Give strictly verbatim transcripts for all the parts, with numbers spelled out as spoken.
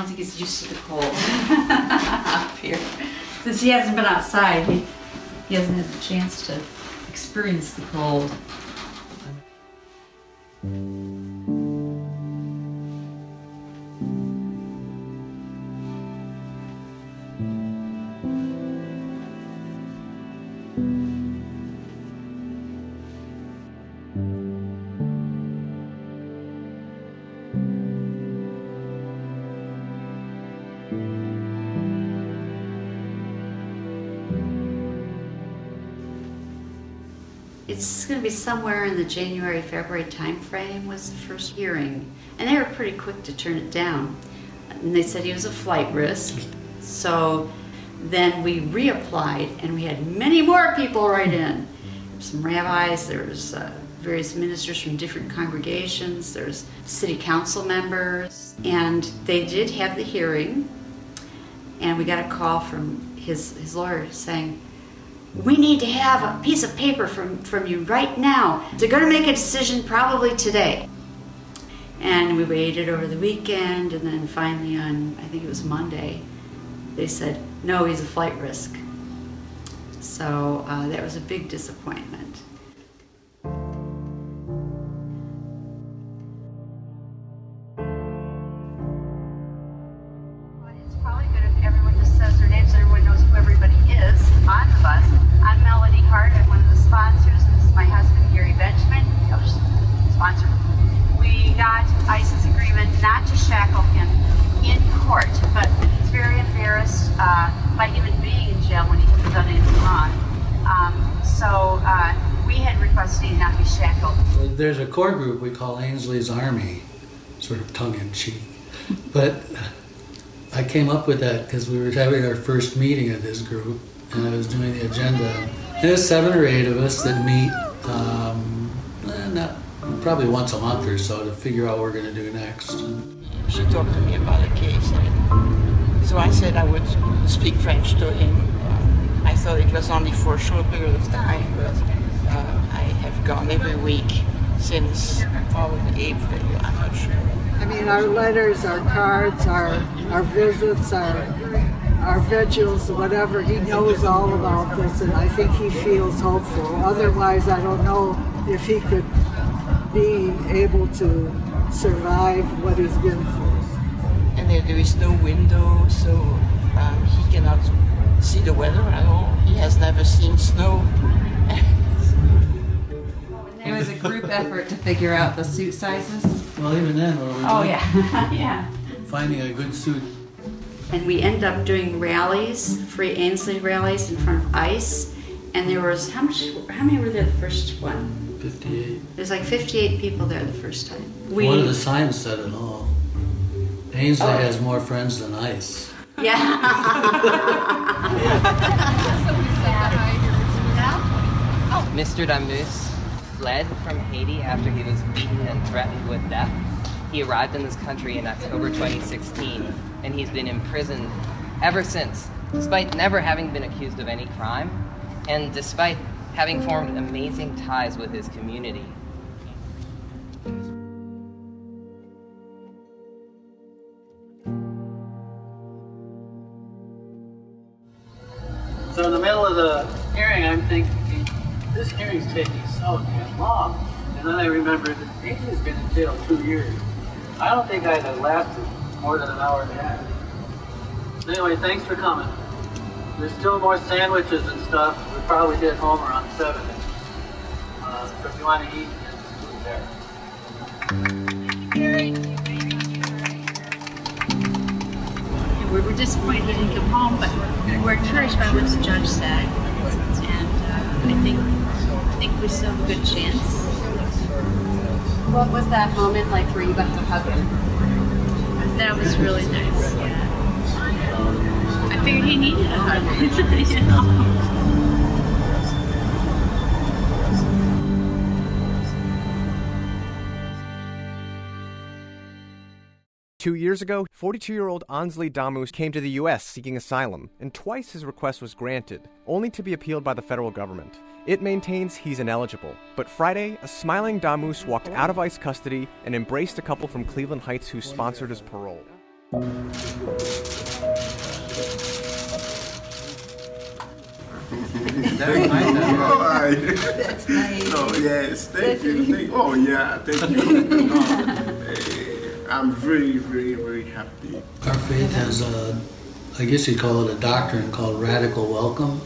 think he's used to the cold up here. Since he hasn't been outside, he, he hasn't had the chance to experience the cold. It's going to be somewhere in the January, February time frame was the first hearing. And they were pretty quick to turn it down. And they said he was a flight risk. So then we reapplied and we had many more people write in. Some rabbis, there was uh, various ministers from different congregations, there's city council members. And they did have the hearing. And we got a call from his, his lawyer saying, we need to have a piece of paper from, from you right now. They're going to make a decision probably today. And we waited over the weekend, and then finally on, I think it was Monday, they said, no, he's a flight risk. So uh, that was a big disappointment. It's probably good if everyone just says their names so everyone knows who everybody is on the bus. I'm Melody Hart, I'm one of the sponsors, and this is my husband, Gary Benjamin, the other sponsor. We got ICE's agreement not to shackle him in court, but he's very embarrassed uh, by even being in jail when he hasn't done anything wrong. Um, so uh, we had requested he not be shackled. There's a core group we call Ainsley's Army, sort of tongue-in-cheek. But I came up with that because we were having our first meeting of this group, and I was doing the agenda. And there's seven or eight of us that meet um, not, probably once a month or so to figure out what we're going to do next. She talked to me about the case, and so I said I would speak French to him. Uh, I thought it was only for a short period of time, but uh, I have gone every week since probably April, I'm not sure. I mean, our letters, our cards, our, our visits, our our vigils, whatever, he knows all about this, and I think he feels hopeful. Otherwise, I don't know if he could be able to survive what he's been through. And there, there is no window, so um, he cannot see the weather at all. He has never seen snow. It was a group effort to figure out the suit sizes. Well, even then, what were we Oh, doing? yeah. Yeah. Finding a good suit. And we ended up doing rallies, free Ainsley rallies in front of ICE. And there was, how much, how many were there the first one? fifty-eight. There's like fifty-eight people there the first time. We, One of the signs said it all. Ainsley Oh. has more friends than ICE. Yeah. Mister Damus fled from Haiti after he was beaten and threatened with death. He arrived in this country in October twenty sixteen, and he's been imprisoned ever since, despite never having been accused of any crime, and despite having formed amazing ties with his community. So in the middle of the hearing, I'm thinking, this hearing's taking so damn long. And then I remembered that Ainsley's been in jail two years. I don't think I'd have lasted more than an hour and a half. Anyway, thanks for coming. There's still more sandwiches and stuff. We probably get home around seven. Uh, so if you want to eat, there's food there. We were disappointed he didn't come home, but we're encouraged by what the judge said, and uh, I think I think we still have a good chance. What was that moment like where you got to hug him? That was really nice. Yeah. I figured he needed a hug. You know? Two years ago, forty-two-year-old Ainsley Damus came to the U S seeking asylum, and twice his request was granted, only to be appealed by the federal government. It maintains he's ineligible. But Friday, a smiling Damus walked out of ICE custody and embraced a couple from Cleveland Heights who sponsored his parole. Very nice. All right. That's nice. No, yes, thank you. Thank, oh, yeah, thank you. No, eh, I'm very, very, very happy. Our faith has a, I guess you'd call it a doctrine called radical welcome.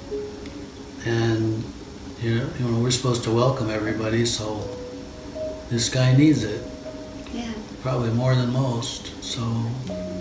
And, you know, you know, we're supposed to welcome everybody, so this guy needs it. Yeah. Probably more than most, so